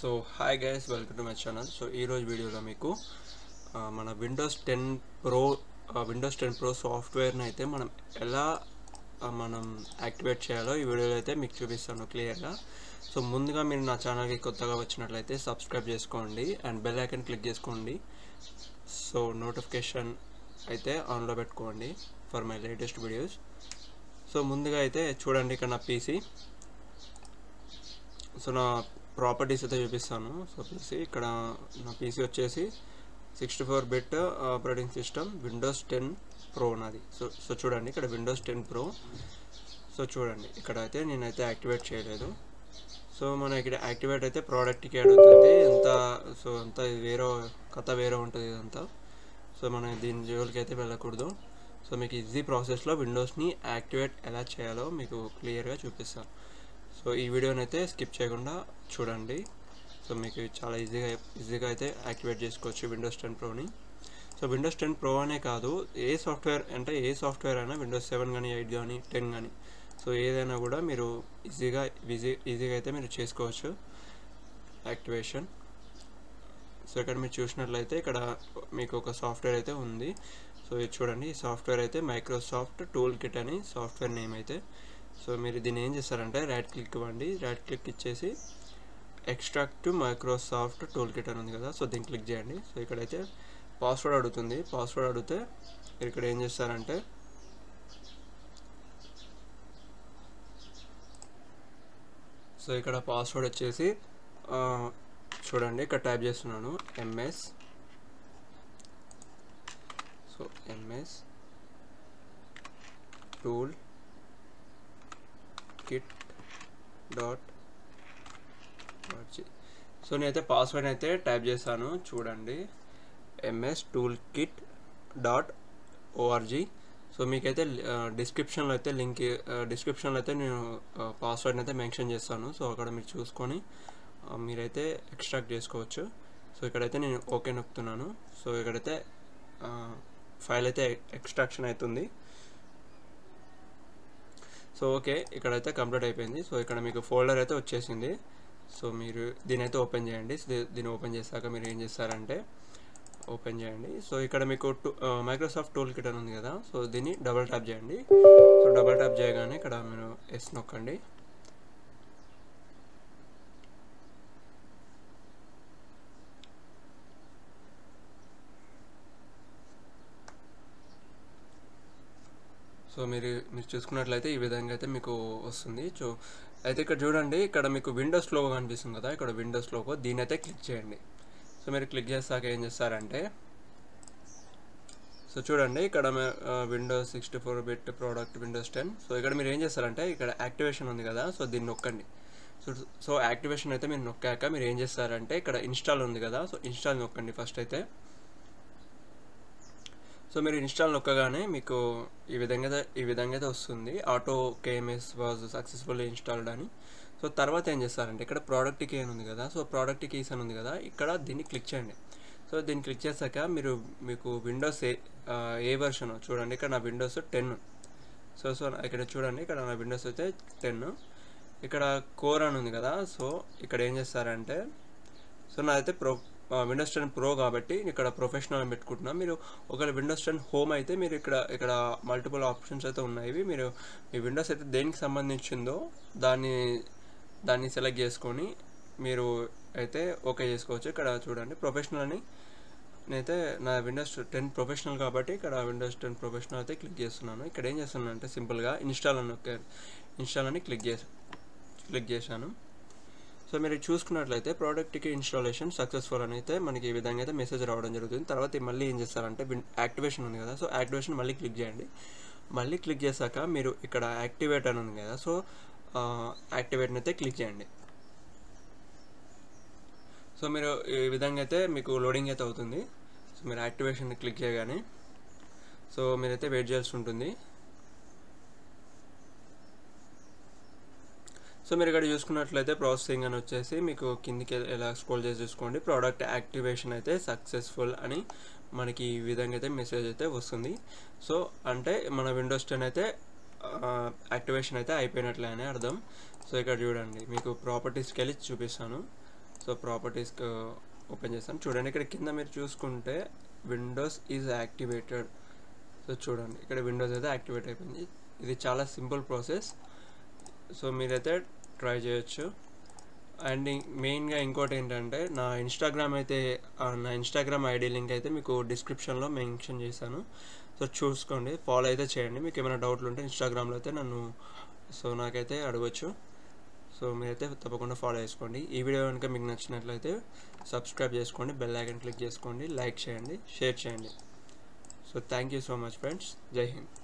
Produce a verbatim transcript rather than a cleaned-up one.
So hi guys, welcome to my channel. So ఈరోజు వీడియోలో మీకు మన Windows ten Pro Windows ten Pro సాఫ్ట్వేర్ని అయితే మనం ఎలా మనం యాక్టివేట్ చేయాలో ఈ వీడియోలో అయితే మీకు చూపిస్తాను క్లియర్గా. సో ముందుగా మీరు నా ఛానల్కి కొత్తగా వచ్చినట్లయితే సబ్స్క్రైబ్ చేసుకోండి అండ్ బెల్ ఐకాన్ క్లిక్ చేసుకోండి. సో నోటిఫికేషన్ అయితే ఆన్లో పెట్టుకోండి for my latest videos. So ముందుగా అయితే చూడండి, ఇక్కడ నా పీసీ. సో నా ప్రాపర్టీస్ అయితే చూపిస్తాను. సో పీసీ ఇక్కడ నా పీసీ వచ్చేసి sixty four bit operating system Windows ten Pro నాది. సో సో చూడండి, ఇక్కడ విండోస్ టెన్ ప్రో. సో చూడండి, ఇక్కడ అయితే నేనైతే యాక్టివేట్ చేయలేదు. సో మన ఇక్కడ యాక్టివేట్ అయితే ప్రోడక్ట్కి అడుగుతుంది ఎంత. సో అంతా వేరే కథ వేరే ఉంటుంది ఇదంతా. సో మనం దీని జోలికి అయితే వెళ్ళకూడదు. సో మీకు ఈజీ ప్రాసెస్లో విండోస్ని యాక్టివేట్ ఎలా చేయాలో మీకు క్లియర్గా చూపిస్తాను. సో ఈ వీడియోని అయితే స్కిప్ చేయకుండా చూడండి. సో మీకు చాలా ఈజీగా ఈజీగా అయితే యాక్టివేట్ చేసుకోవచ్చు విండోస్ టెన్ ప్రోని. సో విండోస్ టెన్ ప్రో అనే కాదు, ఏ సాఫ్ట్వేర్ అంటే ఏ సాఫ్ట్వేర్ అయినా విండోస్ సెవెన్ కానీ ఎయిట్ కానీ టెన్ కానీ సో ఏదైనా కూడా మీరు ఈజీగా ఈజీ ఈజీగా అయితే మీరు చేసుకోవచ్చు యాక్టివేషన్. సో ఇక్కడ మీరు చూసినట్లయితే ఇక్కడ మీకు ఒక సాఫ్ట్వేర్ అయితే ఉంది. సో ఇది చూడండి, ఈ సాఫ్ట్వేర్ అయితే మైక్రోసాఫ్ట్ టూల్ కిట్ అని సాఫ్ట్వేర్ నేమ్ అయితే. సో మీరు దీన్ని ఏం చేస్తారంటే రైట్ క్లిక్ ఇవ్వండి. రైట్ క్లిక్ ఇచ్చేసి extract to Microsoft tool kit అని ఉంది కదా, సో దీన్ని క్లిక్ చేయండి. సో ఇక్కడైతే పాస్వర్డ్ అడుగుతుంది. పాస్వర్డ్ అడిగితే ఇక్కడ ఏం చేస్తారంటే సో ఇక్కడ పాస్వర్డ్ వచ్చేసి చూడండి, ఇక్కడ టైప్ చేస్తున్నాను MS. So MS tool kit dot so నేనైతే పాస్వర్డ్ అయితే టైప్ చేశాను. చూడండి, MS tool kit dot ORG. So మీకైతే డిస్క్రిప్షన్లో అయితే లింక్ డిస్క్రిప్షన్లో అయితే నేను పాస్వర్డ్ని అయితే మెన్షన్ చేస్తాను. సో అక్కడ మీరు చూసుకొని మీరైతే ఎక్స్ట్రాక్ట్ చేసుకోవచ్చు. సో ఇక్కడైతే నేను ఓకే నొక్కుతున్నాను. సో ఇక్కడైతే ఫైల్ అయితే ఎక్స్ట్రాక్షన్ అవుతుంది. సో ఓకే, ఇక్కడైతే కంప్లీట్ అయిపోయింది. సో ఇక్కడ మీకు ఫోల్డర్ అయితే వచ్చేసింది. సో మీరు దీని అయితే ఓపెన్ చేయండి. దీన్ని ఓపెన్ చేశాక మీరు ఏం చేస్తారంటే ఓపెన్ చేయండి. సో ఇక్కడ మీకు మైక్రోసాఫ్ట్ టూల్ కిట్ అని ఉంది కదా, సో దీన్ని డబుల్ ట్యాప్ చేయండి. సో డబుల్ ట్యాప్ చేయగానే ఇక్కడ మీరు ఎస్ నొక్కండి. సో మీరు మీరు చూసుకున్నట్లయితే ఈ విధంగా అయితే మీకు వస్తుంది. సో అయితే ఇక్కడ చూడండి, ఇక్కడ మీకు విండోస్ లోగో కనిపిస్తుంది కదా, ఇక్కడ విండోస్ లోగో దీని అయితే క్లిక్ చేయండి. సో మీరు క్లిక్ చేస్తాక ఏం చేస్తారంటే సో చూడండి, ఇక్కడ Windows sixty four bit product Windows ten. So ఇక్కడ మీరు ఏం చేస్తారంటే ఇక్కడ యాక్టివేషన్ ఉంది కదా, సో దీన్ని నొక్కండి. సో సో యాక్టివేషన్ అయితే మీరు నొక్కాక మీరు ఏం చేస్తారంటే ఇక్కడ ఇన్స్టాల్ ఉంది కదా, సో ఇన్స్టాల్ నొక్కండి ఫస్ట్ అయితే. సో మీరు ఇన్స్టాల్ నొక్కగానే మీకు ఈ విధంగా ఈ విధంగా అయితే వస్తుంది, auto KMS was successfully installed అని. సో తర్వాత ఏం చేస్తారంటే ఇక్కడ ప్రోడక్ట్ కీ అని ఉంది కదా, సో ప్రోడక్ట్ కీస్ అని ఉంది కదా, ఇక్కడ దీన్ని క్లిక్ చేయండి. సో దీన్ని క్లిక్ చేశాక మీరు మీకు విండోస్ ఏ ఏ వర్షన్ చూడండి, ఇక్కడ నా విండోస్ టెన్. సో సో ఇక్కడ చూడండి, ఇక్కడ నా విండోస్ అయితే టెన్. ఇక్కడ కోర్ అని ఉంది కదా, సో ఇక్కడ ఏం చేస్తారంటే సో నాదైతే ప్రో విండోస్ టెన్ ప్రో కాబట్టి ఇక్కడ ప్రొఫెషనల్ అని పెట్టుకుంటున్నాం. మీరు ఒకవేళ విండోస్ టెన్ హోమ్ అయితే మీరు ఇక్కడ ఇక్కడ మల్టిపుల్ ఆప్షన్స్ అయితే ఉన్నాయి. మీరు మీ విండోస్ అయితే దేనికి సంబంధించిందో దాన్ని దాన్ని సెలెక్ట్ చేసుకొని మీరు అయితే ఓకే చేసుకోవచ్చు. ఇక్కడ చూడండి ప్రొఫెషనల్ అని, నేనైతే నా విండోస్ టెన్ ప్రొఫెషనల్ కాబట్టి ఇక్కడ విండోస్ టెన్ ప్రొఫెషనల్ అయితే క్లిక్ చేస్తున్నాను. ఇక్కడ ఏం చేస్తున్నాను అంటే సింపుల్గా ఇన్స్టాల్ అని ఇన్స్టాల్ అని క్లిక్ చేసి క్లిక్ చేశాను. సో మీరు చూసుకున్నట్లయితే ప్రోడక్ట్కి ఇన్స్టాలేషన్ సక్సెస్ఫుల్ అని అయితే మనకి ఈ విధంగా అయితే మెసేజ్ రావడం జరుగుతుంది. తర్వాత మళ్ళీ ఏం చేస్తారంటే యాక్టివేషన్ ఉంది కదా, సో యాక్టివేషన్ మళ్ళీ క్లిక్ చేయండి. మళ్ళీ క్లిక్ చేశాక మీరు ఇక్కడ యాక్టివేట్ అని ఉంది కదా, సో యాక్టివేట్ని అయితే క్లిక్ చేయండి. సో మీరు ఈ విధంగా అయితే మీకు లోడింగ్ అయితే అవుతుంది. సో మీరు యాక్టివేషన్ క్లిక్ చేయగానే సో మీరైతే వెయిట్ చేయాల్సి ఉంటుంది. సో మీరు ఇక్కడ చూసుకున్నట్లయితే ప్రాసెసింగ్ అని వచ్చేసి మీకు కిందికి ఎలా స్క్రోల్ చేసి చూసుకోండి, ప్రోడక్ట్ యాక్టివేషన్ అయితే సక్సెస్ఫుల్ అని మనకి ఈ విధంగా అయితే మెసేజ్ అయితే వస్తుంది. సో అంటే మన విండోస్ టెన్ అయితే యాక్టివేషన్ అయితే అయిపోయినట్లే అని అర్థం. సో ఇక్కడ చూడండి, మీకు ప్రాపర్టీస్కి వెళ్ళి చూపిస్తాను. సో ప్రాపర్టీస్ ఓపెన్ చేస్తాను. చూడండి ఇక్కడ కింద మీరు చూసుకుంటే విండోస్ ఈజ్ యాక్టివేటెడ్. సో చూడండి ఇక్కడ విండోస్ అయితే యాక్టివేట్ అయిపోయింది. ఇది చాలా సింపుల్ ప్రాసెస్. సో మీరైతే ట్రై చేయొచ్చు. అండ్ మెయిన్గా ఇంకోటి ఏంటంటే నా ఇన్స్టాగ్రామ్ అయితే నా ఇన్స్టాగ్రామ్ ఐడి లింక్ అయితే మీకు డిస్క్రిప్షన్లో మెన్షన్ చేశాను. సో చూసుకోండి, ఫాలో అయితే చేయండి. మీకు ఏమైనా డౌట్లు ఉంటే ఇన్స్టాగ్రామ్లో అయితే నన్ను సో నాకైతే అడగచ్చు. సో మీరైతే తప్పకుండా ఫాలో చేసుకోండి. ఈ వీడియో కనుక మీకు నచ్చినట్లయితే సబ్స్క్రైబ్ చేసుకోండి, బెల్ ఐకాన్ క్లిక్ చేసుకోండి, లైక్ చేయండి, షేర్ చేయండి. So thank you so much friends. జై హింద్.